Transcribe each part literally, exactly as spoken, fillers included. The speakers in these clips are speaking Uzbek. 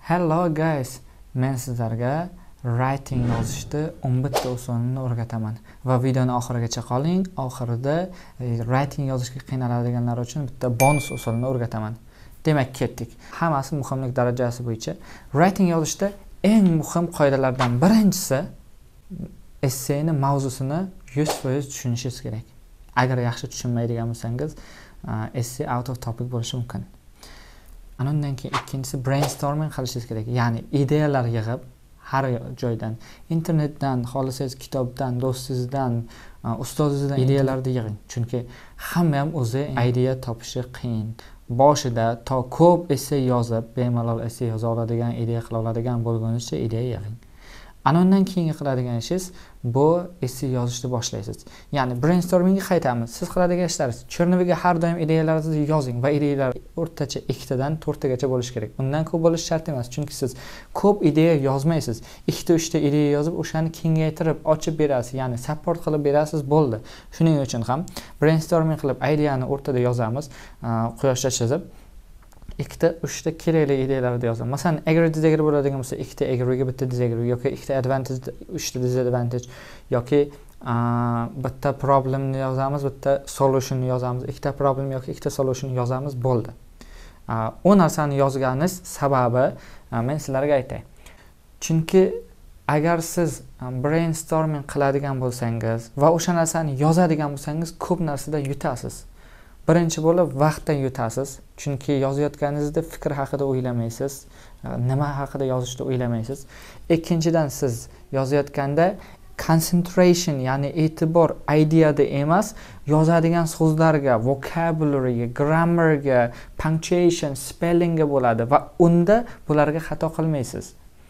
Hello guys, men sizlarga writing yozishni o'n bitta usulini o'rgataman va videoni oxirigacha qoling. Oxirida writing yozishga qiynaladiganlar uchun bitta bonus usulini o'rgataman. Demak, ketdik. Hammasi muhimlik darajasi bo'yicha. Writing yozishda eng muhim qoidalardan birinchisi essayni mavzusini yuz foiz tushunishingiz kerak. Agar yaxshi tushunmaydigan bo'lsangiz, essay out of topic bo'lishi mumkin. Andan keyin ikkinchisi brainstorming qilishingiz kerak. Ya'ni ideyalar yig'ib har joydan, internetdan, xohlasangiz kitobdan, do'stingizdan, ustozingizdan ideyalarni yig'ing. Chunki hamma ham o'zi ideya topishi qiyin. Boshida to ko'p essay yozib, bemalol essay yoza oladigan, ideya qila oladigan bo'lgunicha ideya yig'ing. Andan keyin qiladigan ishingiz bu essay yozishni boshlaysiz. Ya'ni brainstormingga qaytamiz. Siz qiladigan ishlaringiz chernoviga har doim ideyalaringizni yozing va ideyalar o'rtacha ikkitadan to'rttagacha bo'lishi kerak. Undan ko'p bo'lishi shart emas, chunki siz ko'p ideya yozmaysiz. ikkita uchta ideya yozib, o'shani kengaytirib, ochib berasiz, ya'ni support qilib berasiz, bo'ldi. Shuning uchun ham brainstorming qilib ideyani o'rtada yozamiz, quyoshda chizib ikkita uchta kerakli ideyalarni yozamiz. Masalan, agree disagree bo'ladigan bo'lsa, ikkita agree'ga bitta disagree yoki ikkita advantage, uchta disadvantage yoki bitta problemni yozamiz, bitta solutionni yozamiz, ikkita problem yoki ikkita solutionni yozamiz, bo'ldi. O narsani yozganingiz sababi men sizlarga aytay. Chunki agar siz brainstorming qiladigan bo'lsangiz va o'sha narsani yozadigan bo'lsangiz, ko'p narsada yutasiz. Birinchi bo'lib vaqtdan yutasiz, chunki yozayotganingizda fikr haqida o'ylamaysiz, nima haqida yozishni o'ylamaysiz. Ikkinchidan, siz yozayotganda concentration, ya'ni e'tibor ideyada emas, yozadigan so'zlarga, vocabularyga, grammarga, punctuation, spellingga bo'ladi va unda bularga xato qilmaysiz.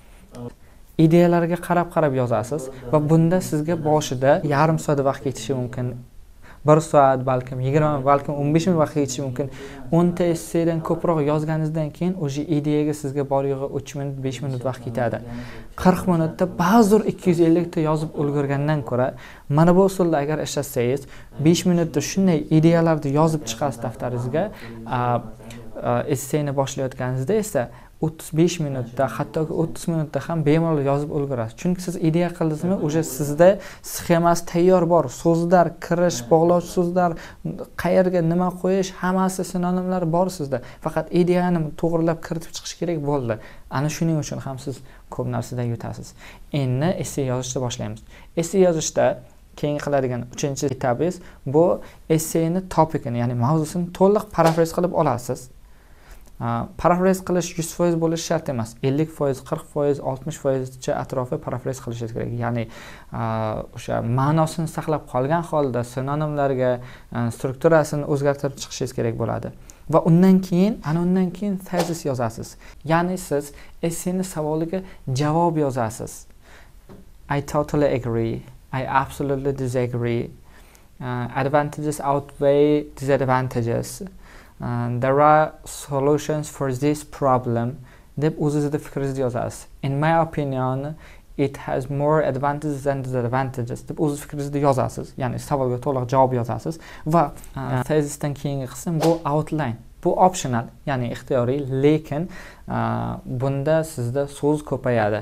Ideyalarga qarab-qarab yozasiz va bunda sizga boshida yarim soat vaqt ketishi mumkin. bir soat, balkim yigirma, balkim o'n besh minut vaqt ketishi mumkin. o'nta essaydan ko'proq yozganingizdan keyin o'sha ideyaga sizga bor-yo'g'i uch minut, besh minut vaqt ketadi. qirq minutda ba'zir ikki yuz ellik ta yozib ulgurgandan ko'ra, mana bu usulda agar ishlatsangiz, besh minutda shunday ideyalarni yozib chiqasiz daftaringizga, essayni boshlayotganingizda esa o'ttiz besh minutda, hattoki o'ttiz minutda ham bemalol yozib ulgurasiz. Chunki siz ideya qildingizmi, o'sha sizda sxemasi tayyor bor. So'zlar, kirish, bog'lovchi so'zlar, qayerga nima qo'yish, hammasi sinonimlar bor sizda. Faqat ideyani to'g'rilab kiritib chiqish kerak, bo'ldi. Ana shuning uchun ham siz ko'p narsadan yutasiz. Endi essay yozishni boshlaymiz. Essay yozishda keyin qiladigan uchinchi etapingiz bu essayni topikini, ya'ni mavzusini to'liq parafraz qilib olasiz. Parafraz qilish yuz foiz bo'lishi shart emas. ellik foiz, qirq foiz, oltmish foizcha atrofi parafraz qilishingiz kerak. Ya'ni o'sha ma'nosini saqlab qolgan holda sinonimlarga strukturasini o'zgartirib chiqishingiz kerak bo'ladi. Va undan keyin, ana undan keyin thesis yozasiz. Ya'ni siz essayni savoliga javob yozasiz. I totally agree. I absolutely disagree. Uh, advantages outweigh disadvantages. And there are solutions for this problem deb o'zingizning fikringizni yozasiz. In my opinion, it has more advantages than disadvantages deb o'z fikringizni yozasiz. Ya'ni savolga to'liq javob yozasiz va uh, thesisdan keyingi qism bu outline. Bu optional, ya'ni ixtiyoriy, lekin uh, bunda sizda so'z ko'payadi.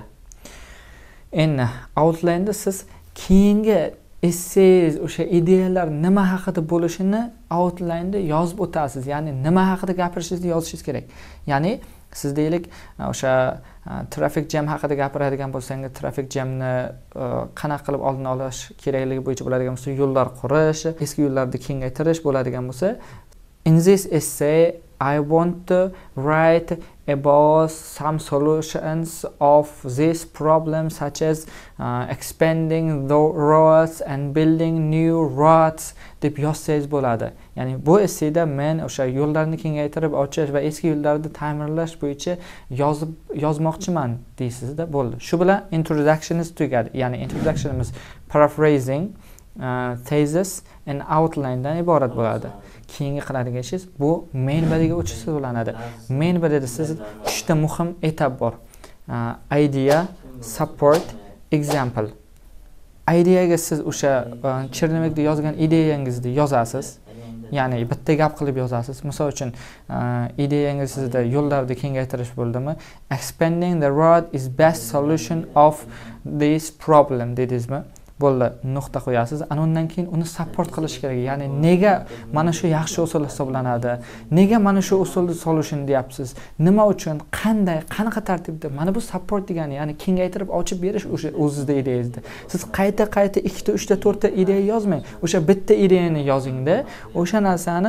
Endi outline'da siz keyingi essays, o'sha ideyalar nima haqida bo'lishini outline'da yozib o'tasiz. Ya'ni nima haqida gapirishingizni yozishingiz kerak. Ya'ni siz deylik, o'sha traffic jam haqida gapiradigan bo'lsangiz, traffic jamni qanaqa qilib oldini olish kerakligi bo'yicha bo'ladigan bo'lsa, yo'llar qurish, eski yo'llarni kengaytirish bo'ladigan bo'lsa, in this essay I want to write about some solutions of this problem, such as uh, expanding the roads and building new roads deb yozsangiz bo'ladi. Ya'ni bu essayda men o'sha yo'llarni kengaytirib ochish va eski yo'llarni ta'mirlash bo'yicha yozib yozmoqchiman deysizda, bo'ldi. Shu bilan introductionimiz tugadi. Ya'ni introductionimiz paraphrasing, uh, thesis and outline dan iborat bo'ladi. Keyingi qiladigan ishingiz bu main body'ga o'tish hisoblanadi. Main body'da siz uchta muhim etap bor. Uh, idea, support, example. Ideyaga siz o'sha chernovikda yozgan ideyangizni yozasiz. ya'ni bitta gap qilib yozasiz. Misol uchun ideyangiz sizda yo'llarni kengaytirish bo'ldimi? Expanding the road is best solution of this problem dedingizmi? Bo'ldi, nuqta qo'yasiz. Ana undan keyin uni support qilish kerak. Ya'ni nega mana shu yaxshi usul hisoblanadi? Nega mana shu usulni solution deyapsiz? Nima uchun? Qanday? Qanaqa tartibda? Mana bu support degani, ya'ni kengaytirib ochib berish o'sha o'zingizda ideyangizda. Siz qayta-qayta ikkita, uchta, to'rtta ideya yozmang. O'sha bitta ideyani yozingda, o'sha narsani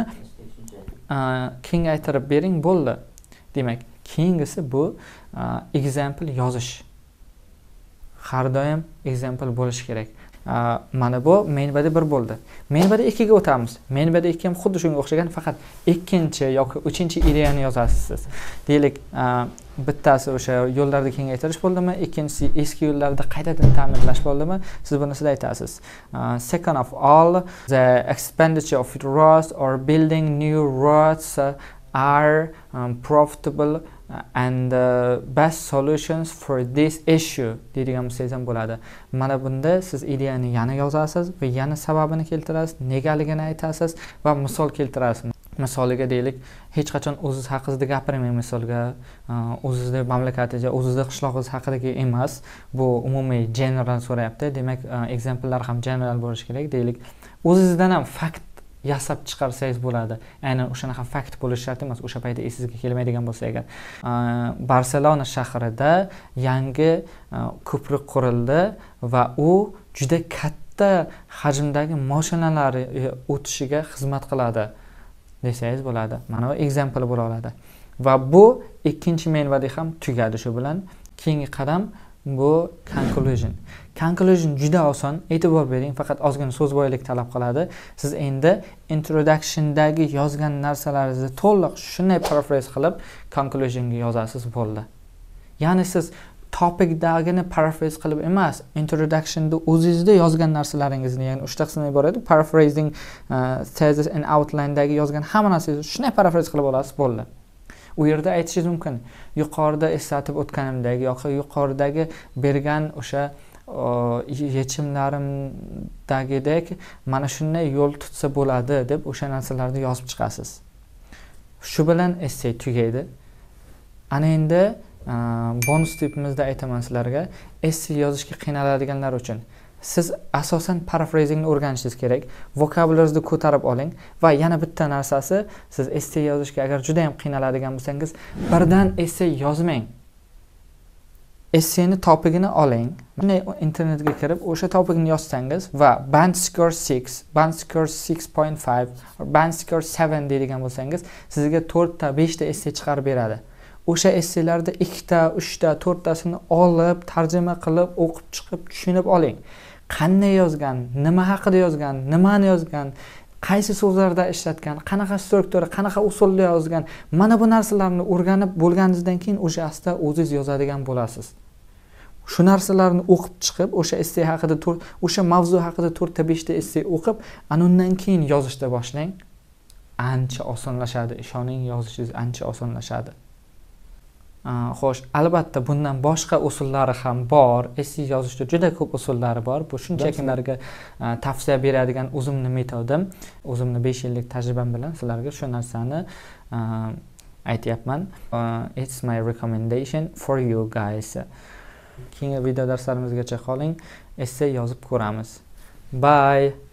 kengaytirib bering, bo'ldi. Demak, keyingisi bu example yozish. Har doim example bo'lish kerak. Mana bu main body bir bo'ldi. Main body ikki ga o'tamiz. Main body ikki ham xuddi shunga o'xshagan, faqat ikkinchi yoki uchinchi ideyani yozasiz siz. Deylik, bittasi o'sha yo'llarni kengaytirish bo'ldimi, ikkinchisi eski yo'llarni qaytadan ta'mirlash bo'ldimi? Siz bunisida aytasiz. Second of all, the expenditure of roads or building new roads are um, profitable and the best solutions for this issue deydigan bo'lsangiz ham bo'ladi. Mana bunda siz ideyani yana yozasiz va yana sababini keltirasiz, negaligini aytasiz va misol keltirasiz. Misoliga deylik, hech qachon o'zingiz haqingizda gapirmang, misolga o'zingizda mamlakatingiz, o'zingizda qishlog'ingiz haqidagi emas, bu umumiy general so'rayapti. Demak, examplelar ham general bo'lishi kerak. Deylik, o'zingizdan ham fakt yasab chiqarsangiz bo'ladi. Aynan o'shanaqa fakt bo'lishi shart emas, o'sha paytda esingizga kelmaydigan bo'lsa agar. Barselona shahrida yangi ko'prik qurildi va u juda katta hajmdagi mashinalar o'tishiga xizmat qiladi desangiz bo'ladi. Mana bu example bo'la oladi. Va bu ikkinchi main body ham tugadi shu bilan. Keyingi qadam bu conclusion. Conclusion juda oson, e'tibor bering, faqat ozgina so'zboylik talab qiladi. Siz endi introductiondagi yozgan narsalaringizni to'liq shunday paraphrase qilib conclusionga yozasiz, bo'ldi. Ya'ni siz topicdagini paraphrase qilib emas, introductionda o'zingizda yozgan narsalaringizni, ya'ni uchta qismdan iborat paraphrasing, uh, thesis and outlinedagi yozgan hamma narsangizni shunday paraphrase qilib olasiz, bo'ldi. U yerda aytishingiz mumkin. Yuqorida eslatib o'tganimdagi yoki yuqoridagi bergan o'sha yechimlarimdagidek mana shunday yo'l tutsa bo'ladi deb o'sha narsalarni yozib chiqasiz. Shu bilan essay tugaydi. Ana endi bonus tipimizda aytaman sizlarga, essay yozishga qiynaladiganlar uchun siz asosan paraphrasingni o'rganishingiz kerak. Vokabularingizni ko'tarib oling va yana bitta narsasi, siz essay yozishga agar juda ham qiynaladigan bo'lsangiz, birdan essay yozmang. Essayni topigini oling. Mana internetga kirib o'sha topigini yozsangiz va band score six, band score six point five, band score seven deydigan bo'lsangiz, sizga to'rtta, beshta essay chiqarib beradi. O'sha essaylarda ikkita, uchta, to'rttasini olib, tarjima qilib, o'qib chiqib, tushunib oling. Qanday yozgan, nima haqida yozgan, nimani yozgan, qaysi so'zlarda ishlatgan, qanaqa struktura, qanaqa usulda yozgan, mana bu narsalarni o'rganib bo'lganingizdan keyin o'sha asta o'zingiz yozadigan bo'lasiz. Shu narsalarni o'qib chiqib, o'sha essay haqida, o'sha mavzu haqida to'rtta, beshta essay o'qib, ana undan keyin yozishda boshlang. Ancha osonlashadi, ishoning, yozishingiz ancha osonlashadi. Xo'sh, albatta bundan boshqa usullari ham bor. Essay yozishda juda ko'p usullari bor. Bu shunchaki sizlarga tavsiya beradigan o'zimning metodim, o'zimning besh yillik tajribam bilan sizlarga shu narsani aytyapman. It's my recommendation for you guys. Keyingi video darslarimizgacha qoling. Essay yozib ko'ramiz. Bye.